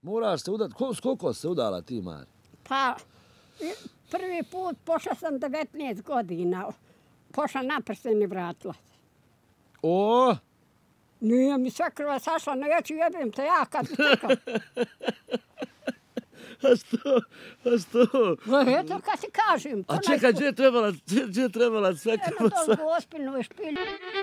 Moraš se udati. S koliko se udala ti, Mari? Pa, prvi put pošla sam 19 godina. Pošla na prsten i vratila se. O! Nije mi sve krva sašla, no ja ću jebim te ja kad bi trkao. A što? Eto kad ti kažem. A čekaj, gdje je trebala sve krva sašla? Eno to u Gospinu je špilju.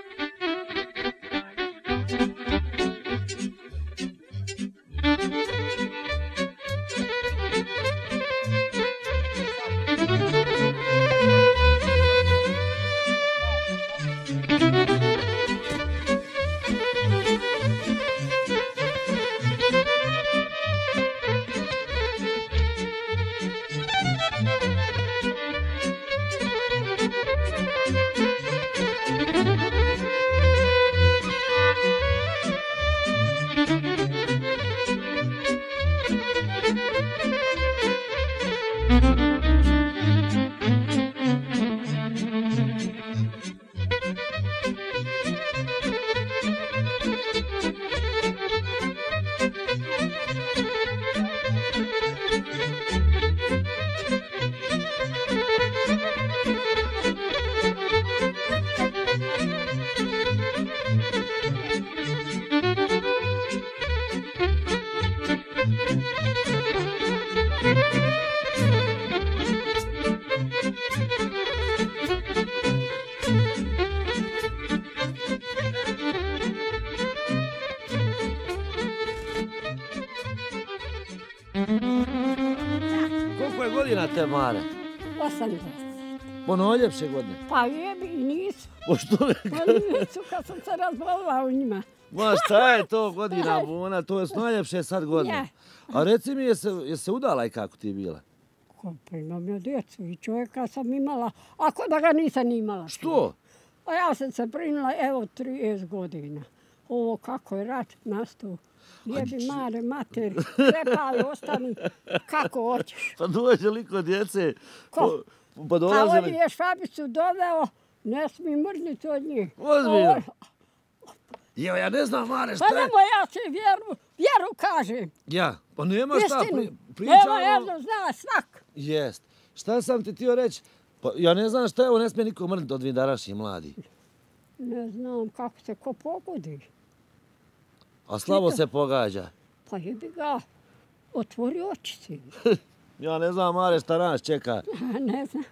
Koliko je godina te, Mare? 80. Najljepše godine. Pa jebi i nisu. Po što? Pa nisu kad sam se razbolila u njima. Ma šta je to godina, Bona? To je najljepše sad godine. A reci mi, je se udala i kako ti je bila? Pa imam ja djecu i čovjeka sam imala, ako da ga nisam imala. Što? A ja sam se brinula, evo, 30 godina. Ovo kako je rat nastao. Jebi Mare, mater, krepali, ostani, kako hoćeš. Pa dođe li kod djece? Ko? Pa dolaze li? Je švabicu doveo, ne smij mrzniti od njih. Ozbiljno? Evo, ja ne znam, Mare, šta je? Pa nemoj, ja ti vjeru kažem. Ja, pa nema šta priča. Evo, jedno zna svak. Jest. Šta sam ti htio reći? Pa ja ne znam šta je, ovo ne smije niko mrzniti od vidarašnji mladi. Ne znam kako se ko pogodi. A slabo se pogađa. Pa jebi ga, otvori oči si. Ja ne znam, Mare, šta nas čeka. Ne znam.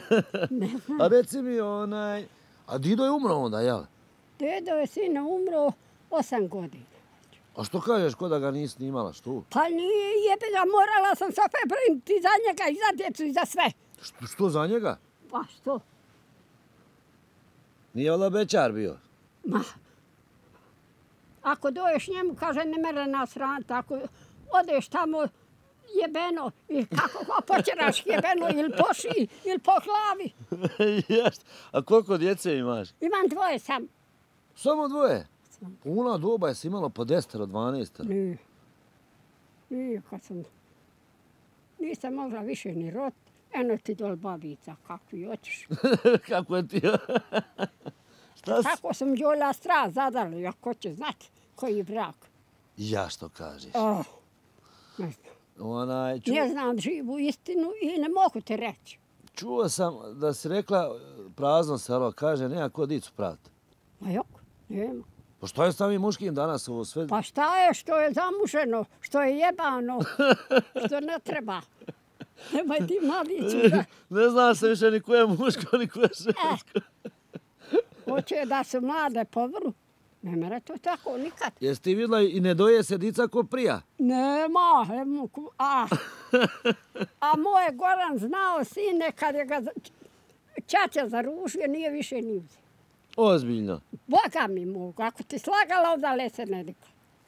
A reci mi, a Dido je umro onda, jel? Dedo je sine umro 8 godina. A što kažeš, ko da ga nisi snimala, što? Pa nije, jebi ga, morala sam se opet brinuti za njega i za djecu i za sve. Što za njega? Pa što? Nije valjda bećar bio? Ma, ako doješ njemu, kaže, ne mere nas raniti. Ako odeš tamo jebeno, i kako počeraš jebeno, ili po šiji, ili po glavi. Jeste. A koliko djece imaš? Imam 2 sam. Samo 2? Puna doba je si imala po 10, 12. Nije, kad sam... Nisam mogla više ni rot. Eno ti dol babica, kakvi hoćeš. Kako je ti? Tako sam Đolja strast zadali, ako će znati koji je brak. Ja što kažeš? Ne znam. Ne znam živu istinu i ne mogu ti reći. Čuo sam da si rekla prazno selo, kaže, nema ko dicu praviti. Ma jok, nema. Pa šta je s ovim muškim danas ovo sve? Pa šta je što je zamuženo, što je jebano, što ne treba. Nemoj ti maliću da... Ne zna se više ni ko je muško, ni ko je žensko. Hoće da su mlade povru. Ne mere to tako nikad. Jesi ti vidjela i ne doje se dica ko prija? Nema. A moj Goran znao sine kad je ga čača zaružio, nije više ni uzeo. Ozbiljno? Boga mi mogu. Ako ti slagala, odale se ne rekla.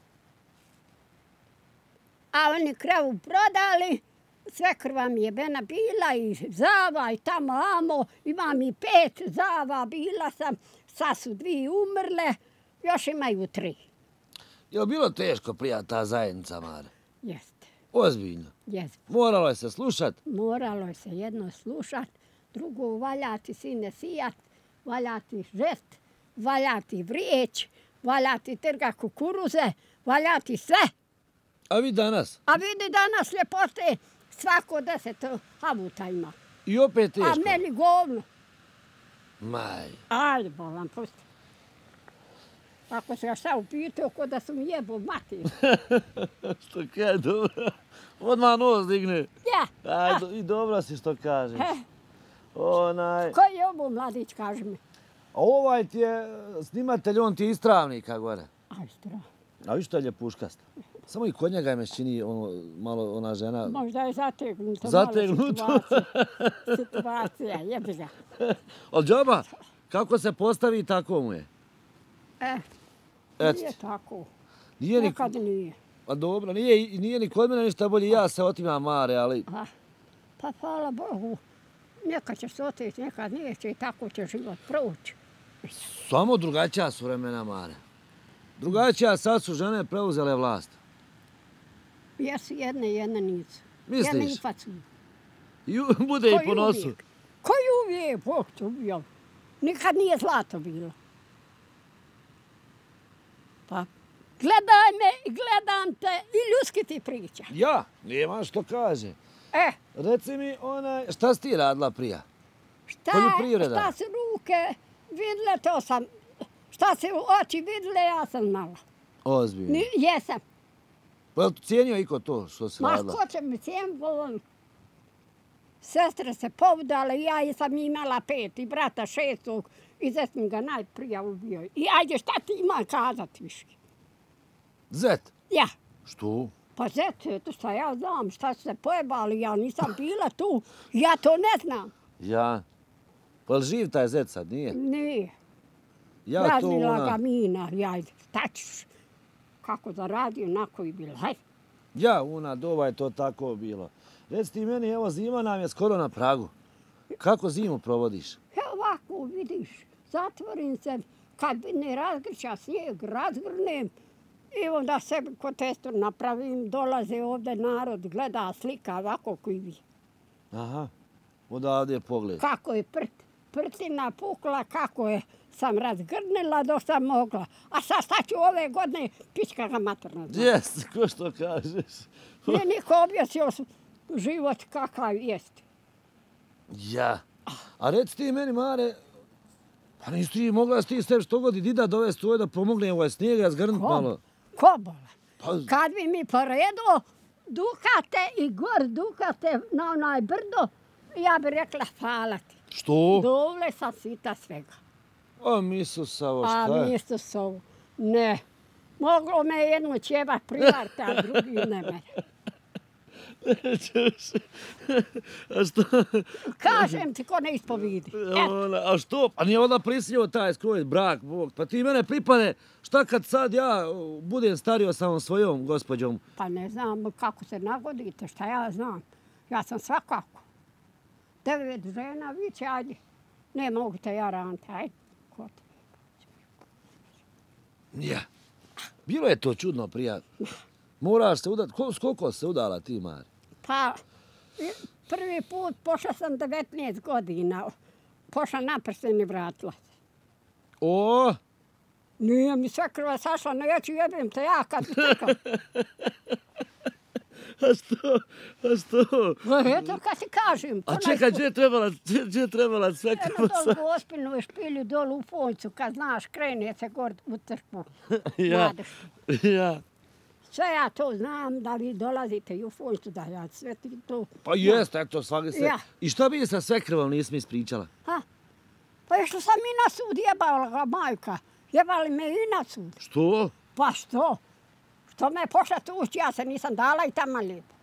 A oni kravu prodali, sve krva mi je bena bila i zava i tamo amo. Imam i 5 zava, bila sam. Sad su 2 umrle, još imaju 3. Je li bilo teško prija ta zajednica, Mare? Jeste. Ozbiljno? Jeste. Moralo je se slušat? Moralo je se jedno slušat, drugo valjati sine sijat, valjati žest, valjati vrijeć, valjati trga kukuruze, valjati sve. A vi danas? A vidi danas ljepote, svako 10 havuta ima. I opet teško? A meni govno. Maj. Ajde, bolan, pusti. Ako se ga šta upitao, ko da su mi jebo mati. Što kaj, dobro. Odmah nos digne. Ja. Ajde, i dobro si što kažeš. Onaj... Koji je ovo mladić, kaži mi? A ovaj ti je snimatelj, on ti je iz Travnika gore. Aj, strah. A viš što je ljepuškast? Samo i kod njega je mešćini malo ona žena... Možda je zategnuto. Zategnuto? Situacija, jebi ga. Od džaba, kako se postavi, tako mu je. Nije tako. Nekad nije. Pa dobro, nije ni kod mene ništa bolje, ja se otimam Mare, ali... Pa hvala Bogu, nekad će se otići, nekad neće i tako će život proći. Samo drugačija su vremena, Mare. Drugačija, sad su žene preuzele vlast. Jesu jedne nisu. Misliš? Jedne i facu. Bude i po nosu. Koji uvijek, Bog te ubio. Nikad nije zlato bilo. Pa, gledaj me i gledam te i ljudski ti priča. Ja, nema što kaže. Reci mi, šta si ti radila prija? Poljoprivreda. Šta su ruke vidle, to sam. Šta se oči vidle, ja sam znala. Ozbiljno. Jesam. Pa je li cijenio iko to što si radila? Ma ko će mi cijeniti? Sestre se povdale, ja sam imala 5 i brata 6. I zet mi ga najprije ubio. I ajde, šta ti ima kazati više? Zet? Ja. Što? Pa zet, to šta ja znam, šta su se pojebali, ja nisam bila tu, ja to ne znam. Ja? Pa je li živ taj zet sad, nije? Nije. Ja to Raznila ga mina, ajde, šta ćeš? Kako da radi, onako i bilo, hajde. Ja, doba je to tako bilo. Reci ti meni, evo zima nam je skoro na pragu. Kako zimu provodiš? Ovako, vidiš, zatvorim se, kad ne razgrća snijeg, razvrnem i onda sebi kotestor napravim, dolaze ovdje narod, gleda slika ovako koji vi. Aha, odavde je pogled. Kako je prtina pukla, kako je sam razgrnila dok sam mogla. A sad šta ću ove godine, pička ga materna. Jes, ko što kažeš. Nije niko objasnio život kakav jest. Ja. A reci ti meni, Mare, pa nisi ti mogla ti s tebi što god i dida dovesti ovdje da pomogne ovaj snijega zgrnut malo? Ko bola? Kad bi mi poredo Dukate i gor Dukate na onaj brdo, ja bi rekla hvala ti. Što? Dovle sam svita svega. A Misusovo, šta je? A Misusovo, ne. Moglo me jednu ćeba privarti, a drugi ne me. A što? Kažem ti ko ne ispovidi. A što? Pa nije onda prisilio taj skroj brak, Bog. Pa ti mene pripane, šta kad sad ja budem stario sa svojom gospođom? Pa ne znam kako se nagodite, šta ja znam. Ja sam svakako. 9 žena, vi će, ajde. Ne mogu te ja raniti, ajde. Ja. Bilo je to čudno, prijatno. Moraš se udati. Koliko se udala ti, Mari? Pa, prvi put pošla sam 19 godina. Pošla na prsten i vratila se. O! Nije mi sve krva sašla, neću jebim te ja kad bi tekao. A što? Eto kad ti kažem. A čekaj, gdje je trebala sve krva sašla? Eno dol u Ospinu špilju, dol u Foncu, kad znaš, krene se gor u crkvu. Ja. Sve ja to znam, da vi dolazite i u Foncu, da ja sve ti to... Pa jest, eto, svaki se... I šta bi sa sve krvom nisam ispričala? Pa što sam i na sud jebala ga, majka. Jebali me i na sud. Što? Pa što? Što me pošla tući, ja se nisam dala i tamo lijepo.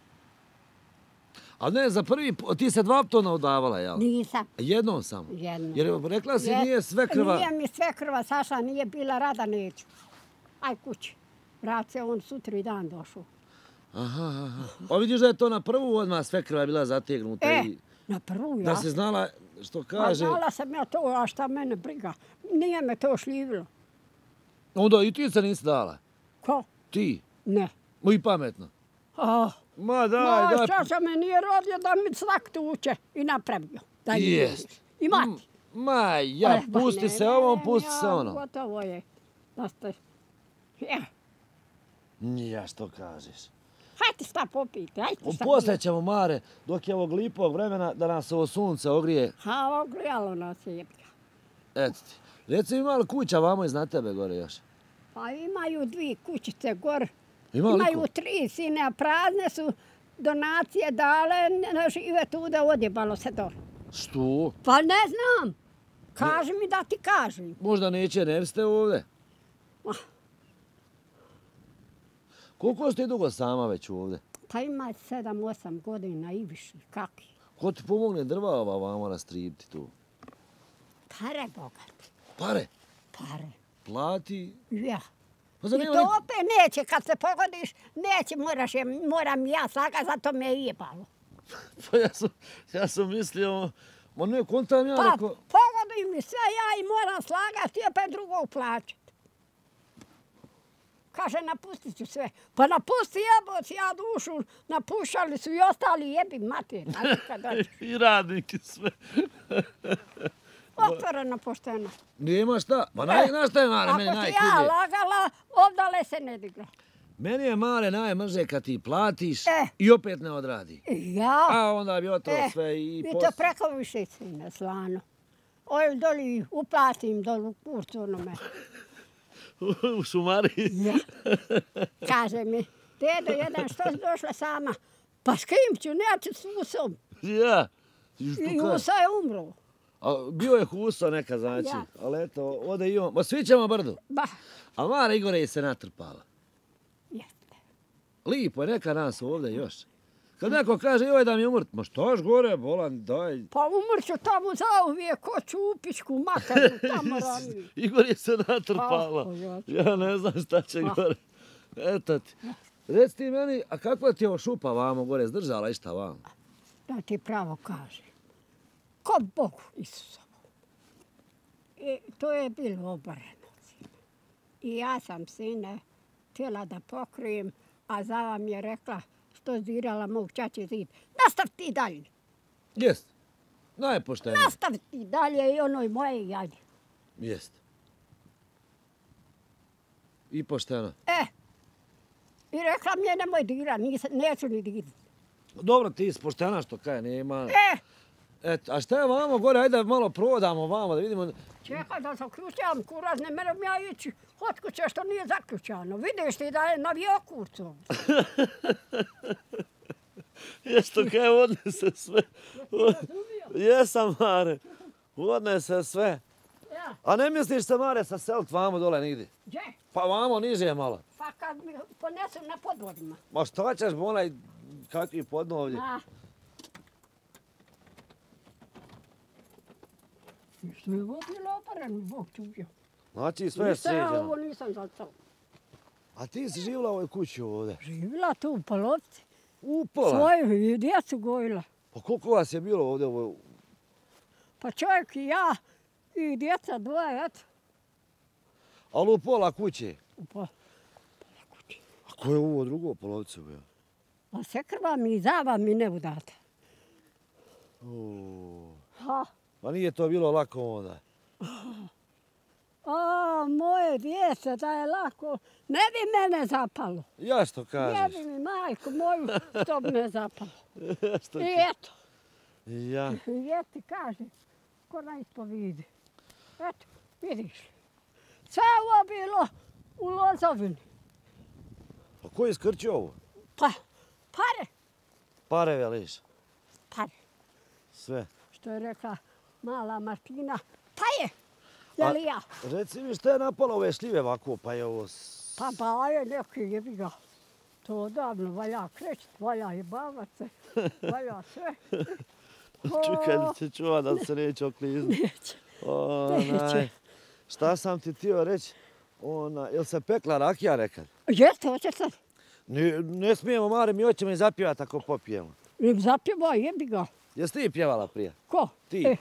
A ne, za prvi, ti se 2 tona udavala, jel? Nisam. Jednom samo? Jednom. Jer rekla si nije sve krva... Nije mi sve krva, Saša, nije bila rada, neću. Aj kući. Vrat se on sutri dan došao. Aha. Pa vidiš da je to na prvu odmah sve krva bila zategnuta. Na prvu, ja. Da si znala što kaže... Pa znala sam ja to, a šta mene briga. Nije me to šljivilo. Onda i ti se nisi dala? Ko? Ti? Ne. I pametno. Ma daj. Saša me nije rodio da mi svak tuče i napravio. Jest. I mati. Ma ja, pusti se ovom, pusti se ono. Gotovo je. Da ste... Ja, što kažeš? Hajde šta popijte, hajde šta Poslije ćemo, Mare, dok je ovog lipog vremena, da nas ovo sunce ogrije. Ha, ogrijalo nas je. Eto ti. Reci, ima li kuća vamo iznad tebe gore još? Pa imaju 2 kućice gore. Ima li Imaju ko? 3 sine, a prazne su donacije dale, ne žive tu da odjebalo se dole. Što? Pa ne znam. Kaži mi da ti kažem. Možda neće, ne ste ovdje? Ah. Koliko ste dugo sama već ovdje? Pa ima 7-8 godina i više. Kaki? Ko ti pomogne drva ova vamo nastripiti tu? Pare bogati. Pare? Pare. Plati? Ja. Pa I zar nema to opet neće, kad se pogodiš, neće, moram ja slaga, zato me je jebalo. Pa ja sam mislio, ma ne, kontam ja Pa rekao... pogodi mi sve, ja i moram slagati i opet drugog plaćati. Kaže, napustit ću sve. Pa napusti jeboc, ja dušu, napušali su i ostali jebi mater. I radniki sve. Otvoreno, pošteno. Nema šta. Ma na šta je, Mare, meni Ako ti ja najkudnije. lagala, ovdale se ne digra. Meni je, Mare, najmrže kad ti platiš E. i opet ne odradi. Ja. A onda bi oto sve i I to preko više sine, slano. Oj, doli uplatim dolu u kurcu onome. U šumariji. Ja. Kaže mi, dedo jedan, što si došla sama? Pa s kim ću, neću s Usom. Ja. I Uso je umro. A bio je Huso neka, znači. Ja. Ali eto, ode i on. Ma svi ćemo brdu. Ba, A Mara Igore je se natrpala. jeste. Lipo je neka nas ovdje još. Kad neko kaže, joj da mi umrt, ma štoš gore, bolan, daj. Pa umrću tamo zauvijek, ko ću u pičku makaru, tamo ranije. Igor je se natrpala. Ja ne znam šta će gore. Eto ti. Reci ti meni, a kakva ti je ovo šupa vamo gore, zdržala išta vamo? Da ti pravo kaže. Ko Bogu Isusovu. I to je bilo obareno. I ja sam sine htjela da pokrijem, a Zava mi je rekla što zdirala mog čače zid. Nastav ti dalje. Jest. Najpoštenije. Nastav ti dalje i onoj moje jadje. Jest. I pošteno. I rekla mi je nemoj dira, neću ni dirati. Dobro, ti si poštena što kaj nema. E, Eto, a šta je vamo gore, ajde da malo prodamo vamo, da vidimo. čekaj da zaključam kuraz, ne merem ja ići od kuće što nije zaključano. Vidiš ti da je navio kurcu. Jesto kaj odnese sve. Jesam, Mare. Odnese sve. Ja, A ne misliš se, Mare, sa selit vamo dole nigdje? gdje? Pa vamo niže malo. Pa kad mi ponesu na podvodima. Ma šta ćeš, onaj kakvi podnovlji? A. Što je ovo bilo opareno, Bog čuvio. Znači sve je Ja sređeno. ovo nisam zacao. A ti si živjela u ovoj kući ovdje? Živjela tu u Polovci. Upola. Svoju i djecu gojila. Pa koliko vas je bilo ovdje u ovoj... Pa čovjek i ja i djeca dvoje, eto. Ali u pola kuće? U pola kući. A ko je ovo drugo polovce bio? A se krva mi i Zava mi ne udata. Ha. Pa nije to bilo lako onda. A, moje djece, da je lako. Ne bi mene zapalo. Ja što Ne kažeš? bi mi majku moju što bi me zapalo. Ja što I eto. Ja. I ti kaže, ko na ispovidi. Eto, vidiš. Sve ovo bilo u Lozovini. Pa ko je iskrčio ovo? Pa, pare, Pare veliš. pare. Sve. Što je rekla mala Martina, pa je. Jel ja? Reci mi šta je napalo ove šljive ovako, pa je ovo... Pa je neki jebi ga. To odavno valja krećit, valja i bavace, valja sve. Čekaj da se čuva da se neće okliznut. Neće. Onaj, šta sam ti htio reći? Jel se pekla rakija nekad? Jeste, hoće sad. Ne smijemo, Mare, mi hoćemo i zapjevati ako popijemo. Im zapjeva, jebi ga. Jesi ti pjevala prije? Ko? Ti.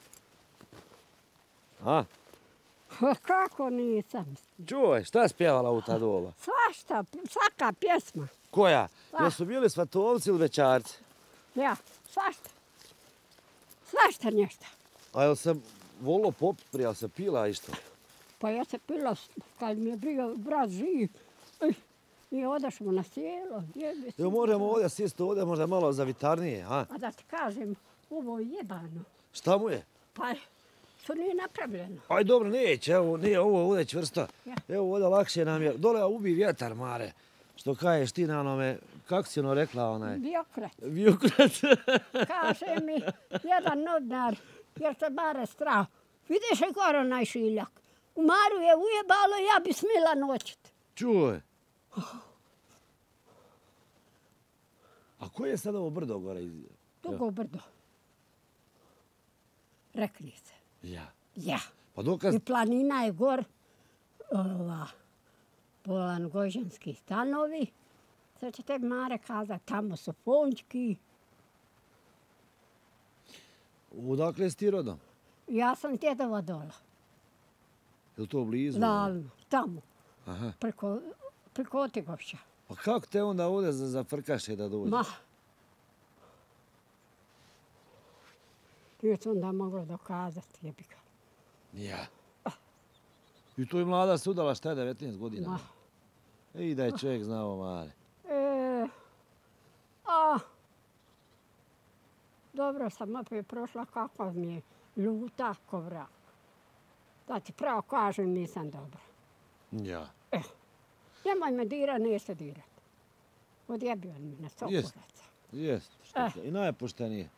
A? Kako nisam? Čuvaj, šta si pjevala u ta doba? Svašta, svaka pjesma. Koja? Pa. Jesu bili svatovci ili večarci? Ja, svašta. Svašta nešto. A jel se volilo popit prije, jel se pila išto? Pa ja se pila kad mi je bio brat živ. Mi odašmo na sjelo. Evo možemo ovdje sjesti ovdje možda malo zavitarnije, a? A da ti kažem, ovo je jebano. Šta mu je? Pa, što nije napravljeno. Aj dobro, neće, evo, nije ovo ovdje čvrsto. Ja. Evo ovdje lakše nam je. Dole ubi vjetar, Mare. Što kažeš ti na onome, kako si ono rekla onaj? Vijokret. Vijokret. Kaže mi jedan novinar, jer se Mare strah. Vidiš je gore onaj šiljak. U Maru je ujebalo, ja bi smila noćit. Čuj. A koje je sad ovo brdo gore? Dugo brdo. Reklice. Ja. Ja. Pa dokaz... I planina je gor, Bolan-Gođanski stanovi. Sad će te Mare kazati, tamo su Pončki. Odakle si ti rodom? Ja sam djedova dola. Je li to blizu? Lalno, tamo, Aha. preko Otigovća. Pa kako te onda ovdje zafrkaše da dođe? Ma. Nije se onda moglo dokazati, jebi ga. Ja. I to je mlada se udala, šta je 19 godina? Ma. I da je čovjek znao, Mare. Dobro sam opet prošla kakva mi je ljuta ko vrak. Da ti pravo kažem, nisam dobra. Ja. Nemoj me dira, nije se dirat. Odjebio mi na sokuraca. Jest. I najpoštenije.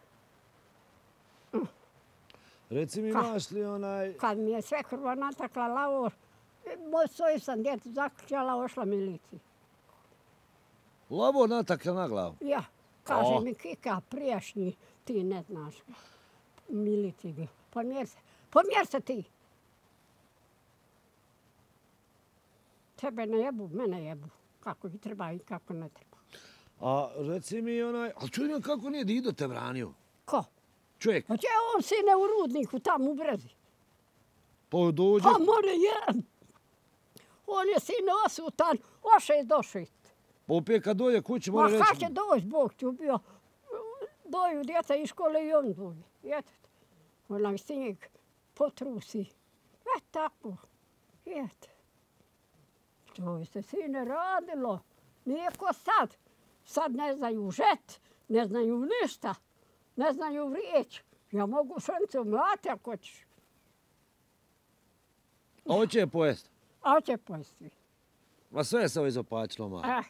Reci mi, imaš li onaj... Kad mi je sve krvo natakla lavor, svoju sam djecu zaključala, ošla miliciji. Lavor natakla na glavu? Ja. Kaže mi Kika, prijašnji, ti ne znaš. Miliciji bio. Pomjer se ti. Tebe ne jebu, mene jebu. Kako ih treba i kako ne treba. A reci mi onaj... Ali čuj mi kako nije Dido te branio? Ko? Čovjek. Pa če on sine u rudniku, tamo u Brezi? Pa dođe... Pa more je. On je sine osutan, oše došit. Pa opet kad dođe kući mora reći... Ma kad će doći, Bog ti ubio. Doju djeca iz škole i on dođe. Eto, onaj snijeg potrusi. Tako. Eto. To je se sine radilo. Nije ko sad. Sad ne znaju žet, ne znaju ništa. Ne znaju riječ. Ja mogu šence umlati ako ćeš. A hoće je pojest? A hoće pojesti. Ma sve se ovo izopačilo, Mare.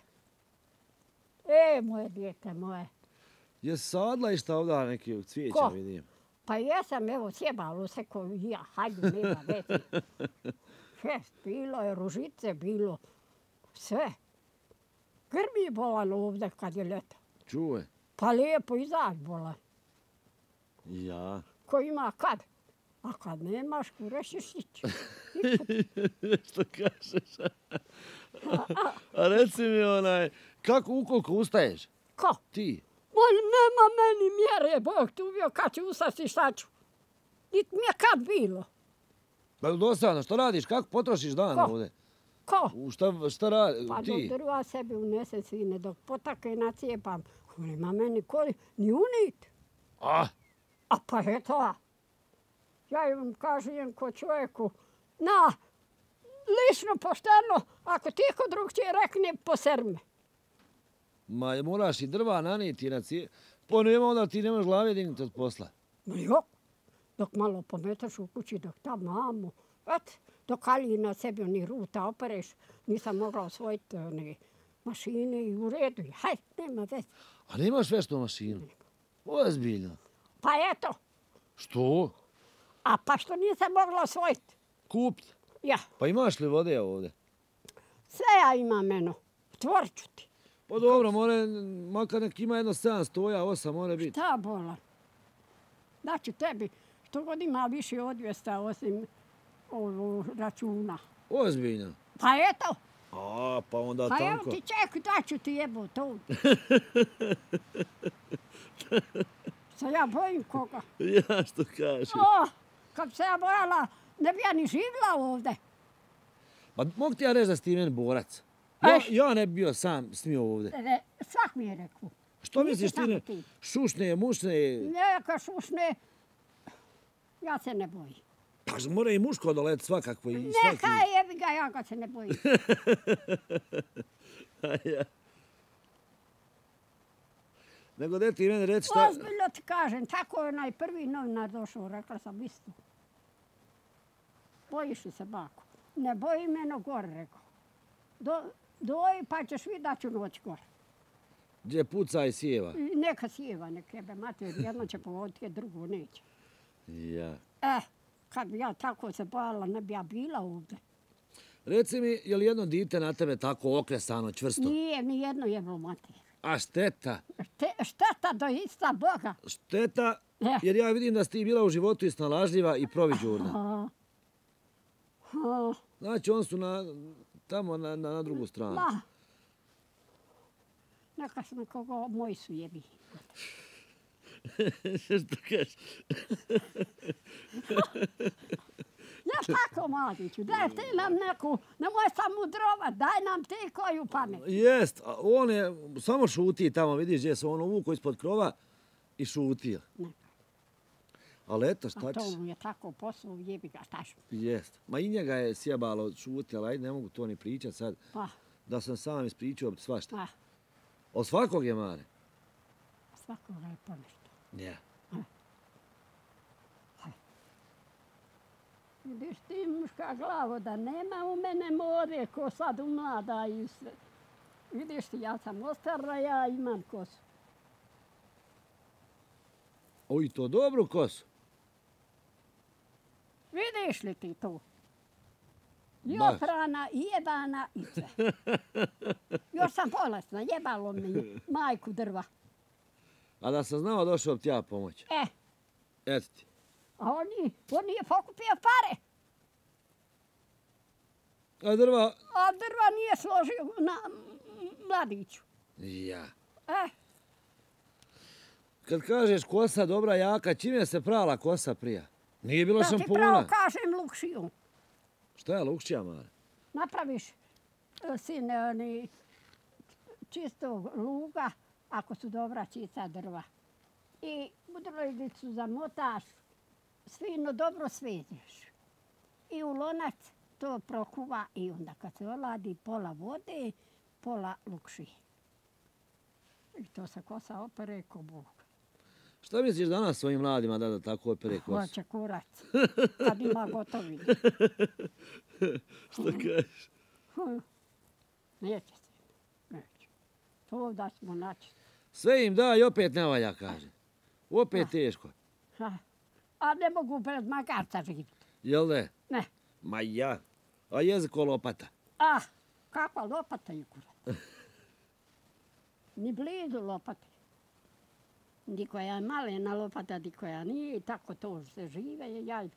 Moje dijete moje. Jesi sadla i šta ovdje neki cvijeća vidim? Pa jesam, evo, sjebalo se koju ja. Hajde, nema veze. Šest, bilo je ružice, bilo sve. Grmi bolan ovdje kad je ljeto. Čuje. Pa lijepo izać bolan. Ja. Ko ima kad? A kad nemaš, kurešiš ići. Što kažeš? A reci mi onaj, kako ukoliko ustaješ? Ko? Ti. Nema meni mjere, Bog ti ubio kad ću ustati šta ću. Niti mi je kad bilo. Pa dosadno, što radiš? Kako potrošiš dan ovdje? Ko? Šta radi? Pa ti? dok drva sebi unese sine, dok potake nacijepam. Nema meni koli, ni unit. A pa eto, ja im kažem ko čovjeku, na, lično pošteno, ako ti ko drug će rekne, poser me. Ma moraš i drva naniti na cije. Pa nema onda ti nemaš glave dignuti od posla. Ma jo, dok malo pometaš u kući, dok tam mamu, dok ali na sebi ni ruta opereš, nisam mogla osvojiti one mašine i u redu. Hajde, nema veze. A nemaš veštnu mašinu? Ozbiljno. Pa eto. Što? A pa što nisam mogla osvojiti? Kupiti? Ja. Pa imaš li vode ovdje? Sve ja imam eno. Otvorit ću ti. Pa dobro, makar nek ima jedno 700, 8 mora biti. Šta bola? Daću tebi što god ima više od 200 osim računa. Ozbiljno? Pa eto. Pa onda tanko. Pa evo ti ček, daću ti jebo to. Se ja bojim koga. Ja što kažeš. Kad se ja bojala, ne bi ja ni živjela ovdje. Pa mogu ti ja reći da si ti meni borac. Ja ne bi bio sam s njim ovdje. Svak mi je rekao. Što misliš ti ne? Šušne, mušne? Neka šušne. Ja se ne bojim. Pa mora i muško dolet svakako i svaki. Neka jebi ga, ja ga se ne bojim. Ja. Nego da ti meni reci šta... Ozbiljno ti kažem, tako je onaj prvi novinar došao, rekla sam isto. Bojiš li se, bako? Ne boji me, no gore, rekao. Doji pa ćeš vidjeti da ću noć gore. Gdje puca i sjeva. I neka sjeva, neka jebe mater, jedno će pogoditi, a drugo neće. Ja. Kad bi ja tako se bojala, ne bi ja bila ovdje. Reci mi, je li jedno dite na tebe tako oklesano, čvrsto? Nije, ni jedno jeblo mater. A šteta? Šteta do ista Boga. Šteta, jer ja vidim da si ti bila u životu i snalažljiva i proviđurna. Znači, oni su tamo na drugu stranu. Ma. Neka sam kogo moji su jebi. Što kažeš? Ja tako, mladiću, daj ti nam neku, nemoj sam mudrovat, daj nam ti koju pamet. Jest, on je samo šuti tamo, vidiš gdje se on uvukao ispod krova i šutio. Ali eto, šta ćeš? A to mu je tako posao, jebi ga, šta ću? Jest. Ma i njega je sjebalo šuti, ali ajde, ne mogu to ni pričat sad. Da sam sam ispričao svašta. Od svakog je, Mare? Svakoga je ponešto. Ja. Vidiš ti muška glavo da nema u mene more ko sad u mlada i sve. Vidiš ti, ja sam ostara, ja imam kosu. Oj, to dobru kosu. Vidiš li ti to? I oprana, i jebana, i sve. Još sam bolesna, jebalo mi majku drva. A da sam znao, došao bi ti ja pomoć. Eto ti. A on nije pokupio pare. A drva? A drva nije složio na mladiću. Ja. Kad kažeš kosa dobra, jaka, čim je se prala kosa prija? Nije bilo šampuna. Da ti pravo kažem lukšiju. Šta je lukšija, Mare? Napraviš, sine, čistog luga, ako su dobra čista drva. I budrojdicu zamotaš, svino dobro svežeš. I u lonac to prokuva i onda kad se oladi pola vode, pola lukši. I to se kosa opere ko Bog. Šta misliš danas svojim mladima da tako opere kosu? Hoće kurac, kad ima gotovinu. Šta kažeš? Neće se, neće. To da smo naći. Sve im da i opet ne valja, kaže. Opet teško. A ne mogu bez magarca živjeti. Jel ne? Ne. Ma ja. A jeziko lopata? Kakva lopata je kurat. Ni blizu lopate. Di koja je malena lopata, di koja nije, i tako to se žive je jajde.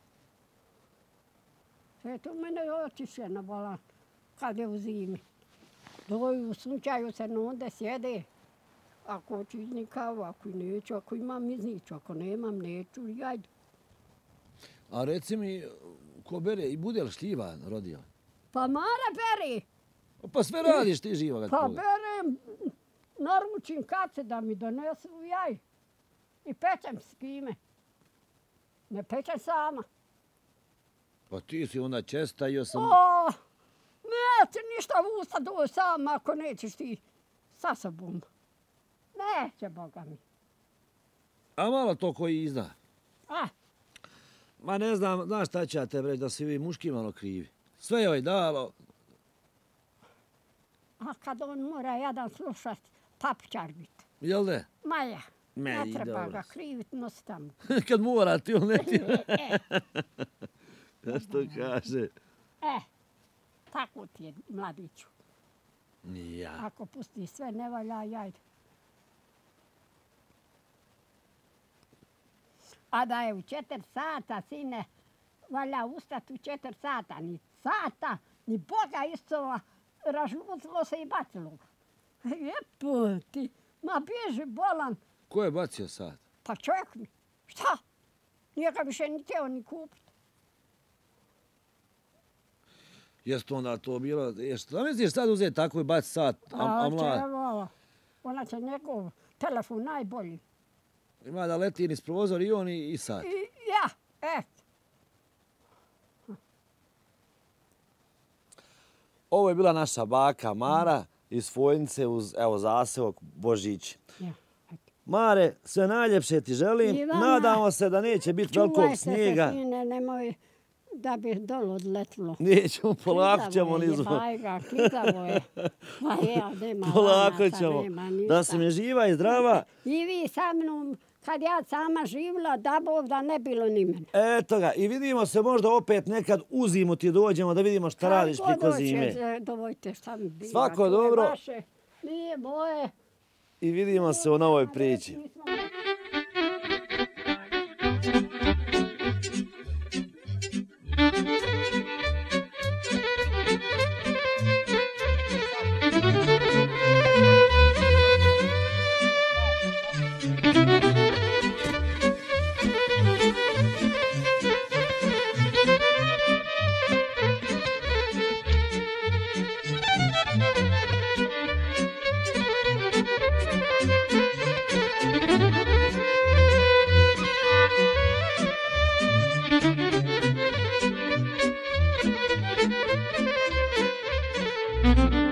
Sve to mene otiše na bolan kad je u zimi. Doju u slučaju se onda sjede. Ako hoću izni kavu, ako neću, ako imam izniću, ako nemam neću, jajde. A reci mi, ko bere i bude li šljiva rodila? Pa Mara beri. Pa sve radiš ti živa kad Pa berem, naručim kace da mi donesu jaj. I pečem s kime. Ne pečem sama. Pa ti si onda česta i sam... Neće ništa u usta doći sam ako nećeš ti sa sobom. Neće, Boga mi. A malo to koji izda? Ma ne znam, znaš šta će ja te reći, da si vi muški malo krivi. Sve joj dalo. A kad on mora jedan slušat, papičar biti. Jel ne? Ma ja. Ne treba ga krivit, nosi tamo. Kad mora ti, on ne ti. Što kaže? Tako ti je, mladiću. Ja. Ako pusti sve, ne valja, jajde. A da je u 4 sata, sine, valja ustati u 4 sata. Ni sata, ni Boga istova, ražluzilo se i bacilo ga. Jepo ti, ma bježi bolan. Ko je bacio sat? Pa čovjek mi. Šta? Nije ga više ni teo ni kupiti. Jeste onda to bilo... Šta misliš sad uzeti tako i baci sat, a mlad? Ona će njegov telefon najbolji. Ima da leti niz prozor i on i sat. Ja, eto. Ovo je bila naša baka Mara iz Fojnice uz, evo, zaseok Božić. Ja. Mare, sve najljepše ti želim. I vama. Nadamo se da neće biti velikog snijega. Čuvajte se, sine, nemoj da bi dolo odletilo. Nećemo, polako ćemo nizu. Klizavo je. Pa ja, nema Polako lanaca, ćemo. nema ništa. Da si mi živa i zdrava. I vi sa mnom, kad ja sama živila, da Bog da ne bilo ni mene. Eto ga, i vidimo se možda opet nekad u zimu ti dođemo da vidimo šta radiš priko zime. Dovojte šta mi biva. Svako dobro. Vaše, nije moje. I vidimo se u novoj priči. Thank you.